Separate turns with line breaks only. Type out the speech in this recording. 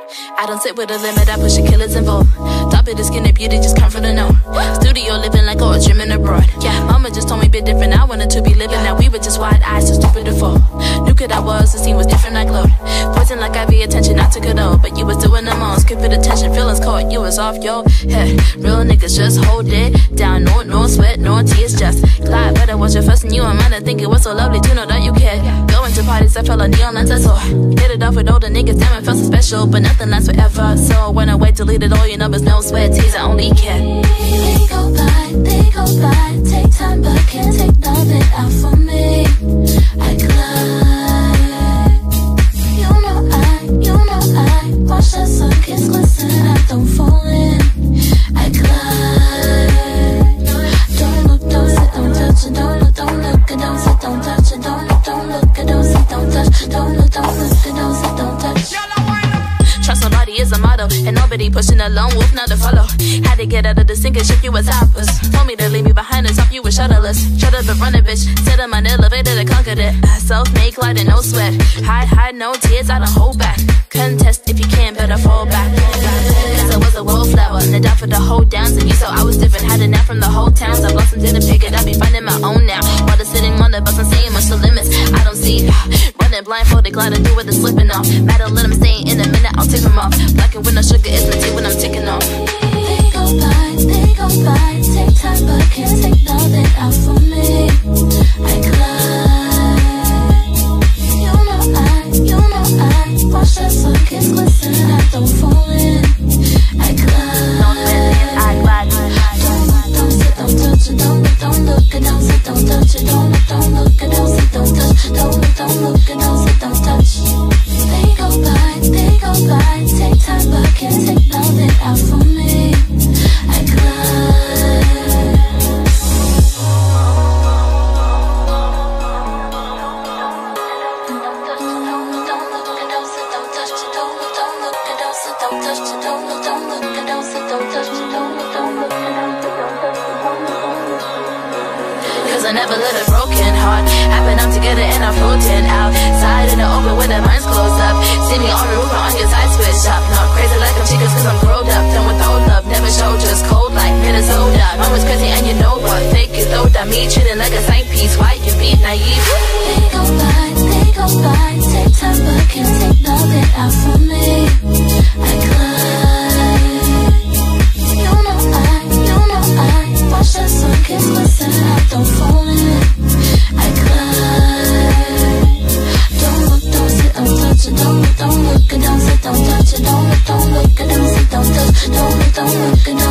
I don't sit with a limit, I push the killers involved. Top of the skin and beauty just come from the know. Studio living like a dreaming abroad. Yeah, mama just told me bit different, I wanted to be living. Now we were just wide eyes, so stupid to fall. Knew good I was, the scene was different, I glowed. Poison like IV attention, I took it all. But you was doing the most, keep it attention, feelings caught, you was off your head. Real niggas just hold it down, no sweat, no tears, just glide. But I was your first and you and mine, I think it was so lovely to know that you cared. Going to parties, I felt like neon lights I saw. Hit it off with older niggas, damn it felt so special. But nothing lasts forever, so when I wait, deleted all your numbers, no sweat, tease, I only care.
They go by, take time but can't take nothing out for me. I glide. You know I watch the sun kiss glisten, I don't fall in. I glide. Don't look, don't sit, don't touch it. Don't look, don't sit, don't touch it. Don't look, don't sit, don't touch. Don't look, don't sit, don't touch.
Trust nobody is a motto, and nobody pushing a lone wolf not to follow. Had to get out of the sink and ship you as hoppers. Told me to leave me behind and top you with shuttleless. Shut up and run it, bitch. Sit on my elevator to conquer it. Self-made, gliding, no sweat. Hide, no tears, I don't hold back. Contest if you can, better fall back. Cause I was a wallflower, and I died for the whole down. So you saw I was different, had a nap from the whole town. So I blossomed, didn't pick it, I be finding my own now. While they're sitting on the bus and saying much the limits, I don't see. Running blindfolded, gliding through with the slipping off. Matter, let them stay in a minute, I'll take them off. Black and with no sugar is my tea when I'm ticking off.
They go by, take time but can't take nothing out for me. I glide. You know I watch the sun kiss glisten, I don't fall in. I glide. Don't sit, don't touch it. Don't look, don't sit, don't touch it. Don't look, don't sit, don't touch. Don't look, don't sit, don't touch. They go by, take time but can't take nothing out for me. I glide.
Cause I never let a broken heart happen. I'm together and I'm floating outside in the open with the minds closed up. See me on the roof on your side switch up. Not crazy like I'm chicas cause I'm grown up. Done with old love, never show, just cold like Minnesota. Mama's crazy and you know what? Fake it though, that me treating like a side piece. Why you be naive?
They go by, take time but can't take nothing out for me. I glide. You know I watch the sun kiss glisten, I don't fall in. I glide. Don't look, don't sit, don't touch it. Don't look, don't sit, don't touch it. Don't look, don't sit, don't touch. Don't look, don't